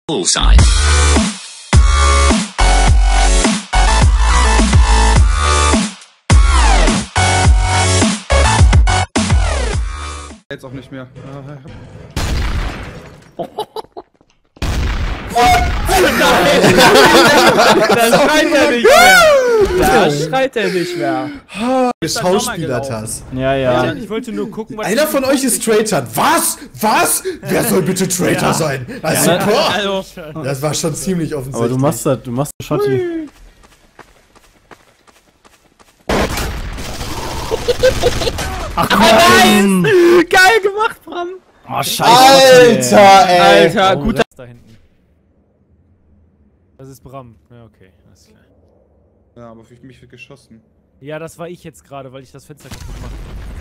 Bullseye. Jetzt auch nicht mehr. Das schreit er nicht mehr. Da schreit er nicht mehr. Schauspieler-Tass. Ja. Ich wollte nur gucken, was... Einer von euch ist Traitor. Was? Was? Wer soll bitte Traitor sein? Also, das war schon ziemlich offensichtlich. Aber du machst Schotti. Ach nein! Geil gemacht, Bram! Oh, scheiße. Alter, ey! Alter, Oh, gut. da hinten. Das ist Bram. Ja, okay, alles klar. Ja, aber für mich wird geschossen. Ja, das war ich jetzt gerade, weil ich das Fenster kaputt mache.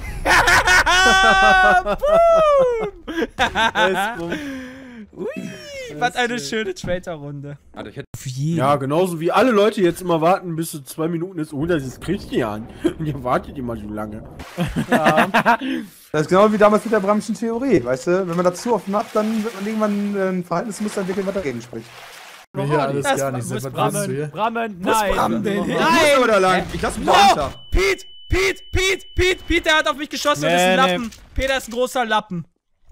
Boom! Ui, was eine schöne Traitor-Runde. Alter, ich hätte Ja, genauso wie alle Leute jetzt immer warten, bis es 2 Minuten ist. Oh, das ist Christian. Und ihr wartet immer so lange. Ja. Das ist genau wie damals mit der Bramschen Theorie, weißt du? Wenn man dazu oft macht, dann wird man irgendwann ein Verhaltensmuster entwickeln, was dagegen spricht. Mir hier alles das gar nicht. Wo ist Was machst du hier? Brammen, nein! Bram denn? Nein! Nein! Oder lang. Ich lass mich da runter. Pete, der hat auf mich geschossen und ist ein Lappen. Peter ist ein großer Lappen.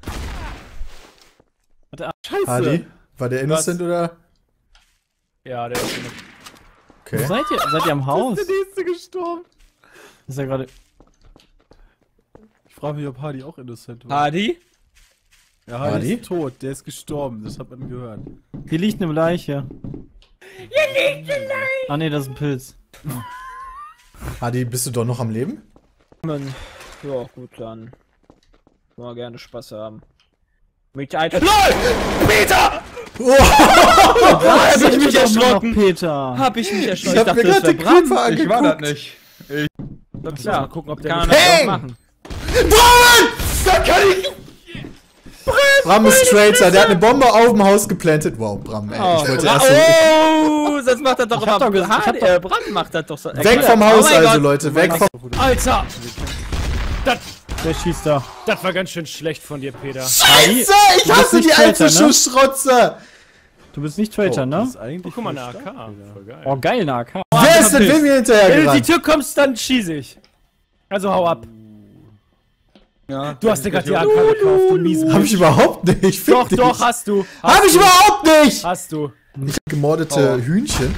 Scheiße! Hardy? War der innocent oder? Ja, der ist Okay. Wo seid ihr? Seid ihr am Haus? der nächste gestorben. Ist ja gerade. Ich frage mich, ob Hardy auch innocent war. Hardy? Ja, Hardy Hardy? ist tot, der ist gestorben, das hat man gehört. Hier liegt eine Leiche. Hier liegt eine Leiche! Ah ne, das ist ein Pilz. Hardy, bist du doch noch am Leben? Mann. Ja, gut, dann. Mal gerne Spaß haben. Mit LOL! Peter! Hab ich mich erschrocken! Peter! Hab ich mich erschrocken. Ich hab mir gerade den Creeper angeguckt. Ich war das nicht. Ja, Mal gucken, ob der kann noch er Hey! doch machen. Da kann ich... Bram ist Traitor, der hat eine Bombe auf dem Haus geplantet. Wow, Bram, ey. Ich wollte erst Oh, das macht er doch immer. Bram macht das doch so. weg vom Haus, also Leute, weg vom... Alter! Der schießt da. Das war ganz schön schlecht von dir, Peter. Scheiße, ich bist hasse nicht die alte Traitor, ne? Schussschrotze! Du bist nicht Traitor, Das ne? ist eigentlich guck mal, voll eine AK. stark, Voll geil. Oh, geil, eine AK. Wer ist denn wem hier hinterher Wenn du in die gerannt? Tür kommst, dann schieße ich. Also hau ab. Ja, Du hast dir gerade die AK gekauft, du miese Hab ich überhaupt nicht. Fick Doch, dich. doch, hast du. Hab ich überhaupt nicht! Hast du. Ich hab gemordete Hühnchen.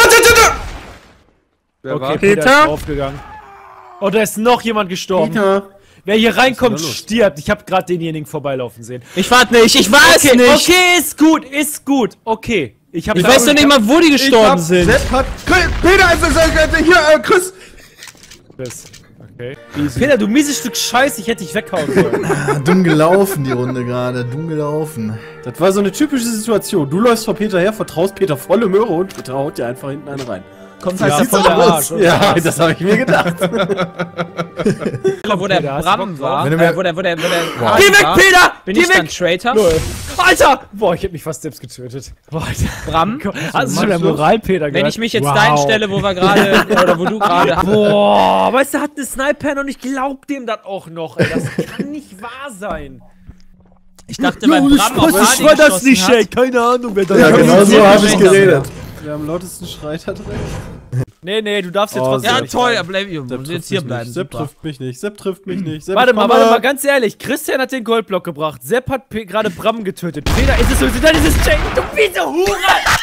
Wer Okay, war? Peter ist draufgegangen. Oh, da ist noch jemand gestorben. Wer hier reinkommt, stirbt. Ich hab gerade denjenigen vorbeilaufen sehen. Ich warte nicht, ich weiß Okay, nicht. okay, ist gut. Okay. Ich weiß doch nicht mal, wo die gestorben sind. Sepp hat... Peter, hier, Chris! Okay. Peter, du mieses Stück Scheiße, ich hätte dich weghauen sollen. Dumm gelaufen, die Runde gerade. Dumm gelaufen. Das war so eine typische Situation. Du läufst vor Peter her, vertraust Peter volle Möhre und Peter haut dir einfach hinten eine rein. Kommt Ja, halt voll davon der der Arsch. Arsch. Ja, das habe ich mir gedacht. Wo der Peter, hast du Bram Bock war, Wenn du mir- wo der Geh weg, war, Peter! bin Geh ich dann weg! Traitor? Alter! Boah, ich hätte mich fast selbst getötet. Boah, Alter. Bram, Hast du schon der Moral-Peter gehört? wenn ich mich jetzt dahin stelle, wo wir gerade, oder wo du gerade... Boah, weißt du, hat eine Sniper und ich glaub dem das auch noch, ey. Das kann nicht wahr sein. Ich dachte, weil Bram auf Hardy geschossen hat. Keine Ahnung, wer das Ja, genau so hab ich Traitor. geredet. Wer am lautesten schreit, hat recht. Nee, du darfst jetzt trotzdem Ja, nicht toll, rein. aber bleib jetzt hier bleiben. Sepp Super. trifft mich nicht, Sepp trifft mich nicht. Sepp, warte mal, ganz ehrlich. Christian hat den Goldblock gebracht. Sepp hat gerade Bram getötet. Peter, ist es so, dann ist es Jake. Du bist eine Hure!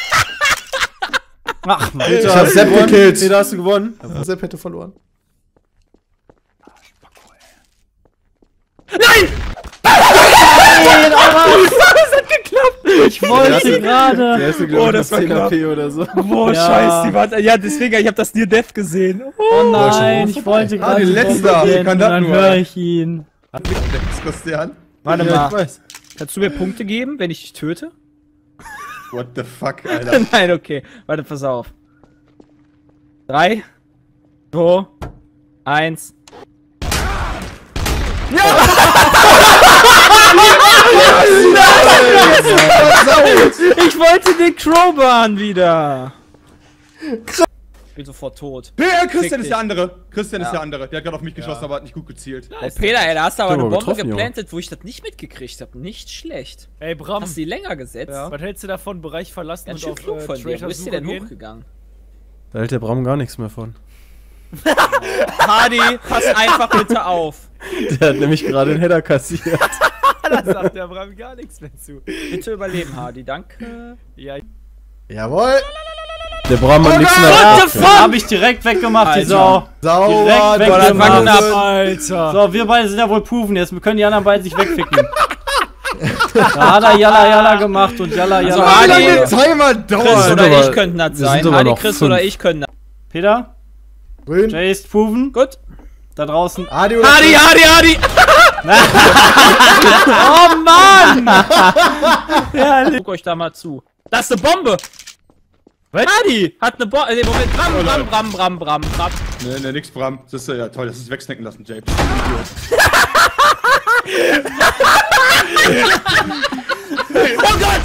Ach, Mann. Ich hab Sepp gekillt. Peter, hast du gewonnen? Sepp hätte verloren. Ich wollte gerade. Oh, das war knapp oder so. Boah, Ja. scheiße, die war... Ja, deswegen, ich hab das Near Death gesehen. Oh nein, ich wollte gerade. die letzte. Wie kann das dann nur? höre ich ihn. Christian? Warte Ja, ich mal, weiß. kannst du mir Punkte geben, wenn ich dich töte? What the fuck, Alter? Nein, okay. Warte, pass auf. 3, 2, 1. Ich wollte den Crowbarn wieder. bin sofort tot. Christian ist der andere. Christian ist der andere. Der hat gerade auf mich geschossen, aber hat nicht gut gezielt. Oh, Peter, ey, da hast du aber Ich hab eine aber Bombe getroffen, geplantet, wo ich das nicht mitgekriegt habe. Nicht schlecht. Ey, Bram, Hast du die länger gesetzt? was hältst du davon, Bereich verlassen Ganz und schön auf klug von dir. Wo Traitor ist die Suche denn gehen? hochgegangen? Da hält der Bram gar nichts mehr von. Hardy, pass einfach bitte auf. Der hat nämlich gerade den Header kassiert. Da sagt der Bram gar nichts mehr zu. Bitte überleben, Hardy, danke. Ja, Jawohl. Der Bram hat nichts mehr. What the fuck? Hab ich direkt weggemacht, die Sau. Sauber. Direkt Boah, das war weggemacht. knapp. Alter. So, wir beide sind ja wohl proven jetzt. Wir können die anderen beiden sich wegficken. Da hat er Jalla Jalla gemacht und Jalla Jalla. Also, Wie lange Hardy, der Timer Chris dauert? oder aber- ich könnten das wir sind sein. aber Hardy, noch Chris 5. oder ich können das. Peter, Grün. Jay ist proven. Gut. Da draußen. Adi oder Hardy, Hardy, Hardy! Oh Mann! Guck euch da mal zu. Das ist eine Bombe! Hardy hat eine Bombe. Moment, Bram. Nee, nix, Bram. Das ist ja toll, das ist wegsnacken lassen, Jay. Oh Gott!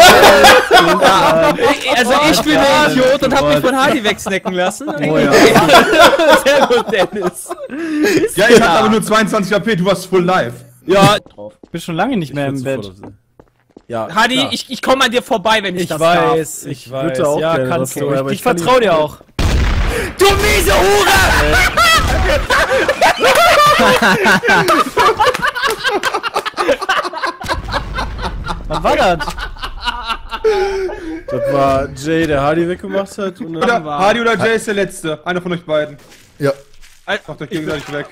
Also ich bin der Idiot und hab mich von Hardy wegsnacken lassen. Oh ja. Sehr gut, Dennis. Ja, ich hatte aber nur 22 AP, du warst full live. Ja, Bist schon lange nicht mehr im Bett. Ja. Hardy, klar. ich komme an dir vorbei, wenn ich das weiß, ich würde auch ja, gerne kannst was du. tun, aber Ich ich kann vertraue dir auch. Du miese Hure! Was war das? Das war Jay, der Hardy weggemacht hat. Und dann Oder Hardy oder Jay ist der Letzte. Einer von euch beiden. Ja. Macht euch gegenseitig weg.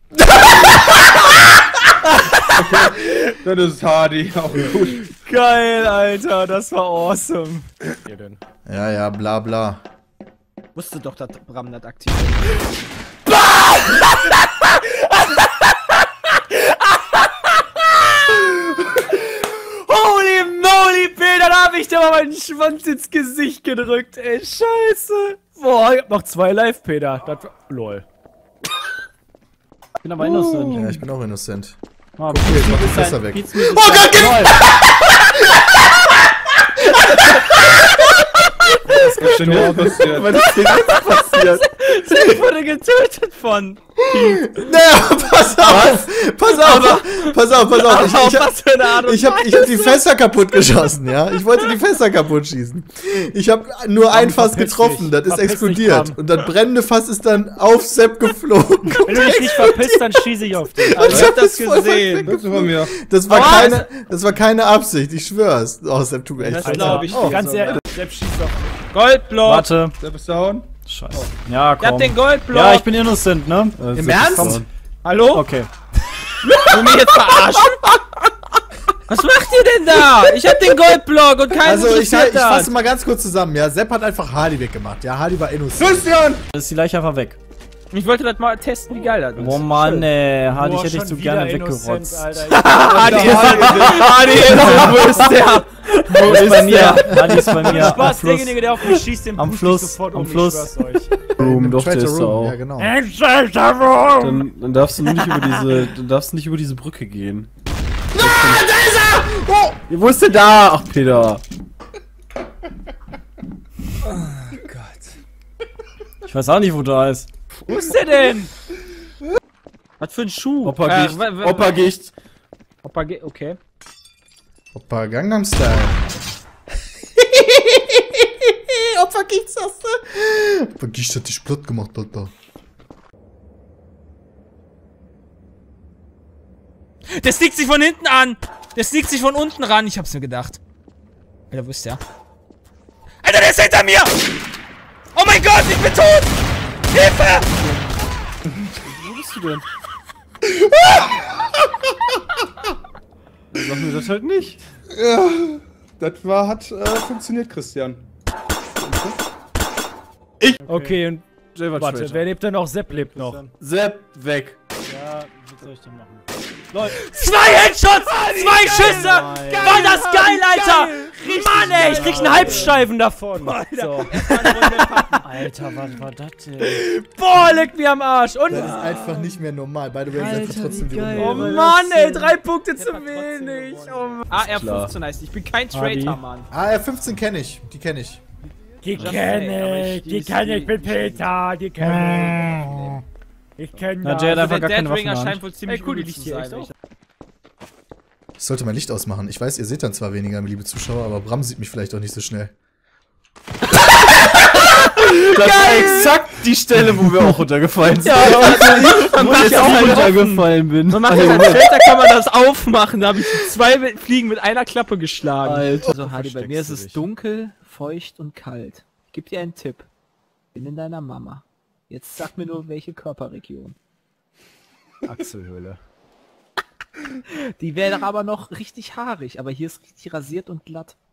Okay, dann ist es Hardy. Auch gut. Geil, Alter, das war awesome. Ja, bla bla. Wusste doch, dass Bram das aktiv Holy moly, Peter, da hab ich dir mal meinen Schwanz ins Gesicht gedrückt, ey, scheiße. Boah, ich hab noch 2 live, Peter. Das war, lol. Ich bin aber innocent. Ja, ich bin auch innocent. Oh, Okay, jetzt mach die Fässer weg. Oh Gott, Was ist denn jetzt passiert? was ist denn jetzt passiert? Ich wurde getötet von. Naja, pass auf! Pass auf! Was für eine Art und Ich hab die Fässer kaputt geschossen, ja? Ich wollte die Fässer kaputt schießen. Ich hab nur ein Fass getroffen, das ist Verpiss dich, explodiert. Bram. Und das brennende Fass ist dann auf Sepp geflogen. Wenn du dich nicht verpisst, dann schieße ich auf dich. Ich hab das gesehen. Das ist von mir. Das war keine Absicht, ich schwör's. Oh, Sepp, tut mir echt Das leid. glaube ich. Ganz ehrlich, Sepp schießt auf. Goldblock. Warte. Der bist down. Scheiße. Ja, Ihr habt komm. den Goldblock. Ja, ich bin innocent, ne? Im Ernst? Hallo? Okay. Wollt ihr mich jetzt verarschen? Was macht ihr denn da? Ich hab den Goldblock und keiner Also, ich interessiert das. fasse mal ganz kurz zusammen, ja? Sepp hat einfach Hardy weggemacht, ja? Hardy war innocent. Christian! Dann ist die Leiche einfach weg. Ich wollte das mal testen, wie geil das ist. Oh Mann, ey. Hardy Boah, hätte ich schon so wieder gerne innocent, weggerotzt. Alter. Hardy ist wo ist der? Wo ist bei mir? Hardy ist bei mir. Am Spaß, Fluss. derjenige, der auf mich schießt, den Am push ich Fluss, sofort am um, Fluss. ich schwör's euch. Room, doch, der Traitor ist da Room, auch. ja, genau. Dann darfst du nicht über diese Brücke gehen. Da ist er! Oh! Wo ist der da? Ach, Peter. Ich weiß auch nicht, wo da ist. Wo ist der denn? Was für ein Schuh? Opa Gicht. Okay. Opa Gangnam Style. Opa Gicht, sagst du? Opa Gicht hat dich platt gemacht, Alter. Der sneakt sich von hinten an! Der sneakt sich von unten ran, ich hab's mir gedacht. Alter, wo ist der? Alter, der ist hinter mir! Oh mein Gott, ich bin tot! Hilfe! Wo bist du denn? Sag mir das halt nicht. Ja, das hat funktioniert, Christian. Okay, und Jay war warte, Traitor. wer lebt denn noch? Sepp lebt noch. Sepp, weg. Ja, was soll ich denn machen? 2 Headshots! 2 Schüsse! War das geil, Alter! Mann, ey, ich krieg einen Halbsteifen davon! So. Alter, was war das denn? Boah, leck mir am Arsch! Und. Das ist einfach nicht mehr normal. By the way, Alter, Sepp hat trotzdem wie die geil. Runde. Oh Mann, ey, 3 Punkte zu wenig! Oh Mann. AR15 heißt, ich bin kein Hardy. Traitor, Mann. AR15 kenne ich. Die kenne ich. Die kenne ich, die kenne ich mit Peter, die kenne ich. Ich kenne Na, Jay hat einfach gar keine Dead Ring Waffen erscheint an. wohl ziemlich cool, gut die zu liegt hier sein. echt Ich sollte mein Licht ausmachen. Ich weiß, ihr seht dann zwar weniger, liebe Zuschauer, aber Bram sieht mich vielleicht auch nicht so schnell. Das war exakt die Stelle, wo wir auch runtergefallen sind. Wo ich auch runtergefallen bin. Man macht das als Shelter, kann man das aufmachen. Da habe ich 2 Fliegen mit einer Klappe geschlagen. Alter. Also Hardy, bei mir ist es dunkel, feucht und kalt. Ich geb dir einen Tipp. Bin in deiner Mama. Jetzt sag mir nur, welche Körperregion. Achselhöhle. Die wäre aber noch richtig haarig, aber hier ist richtig rasiert und glatt.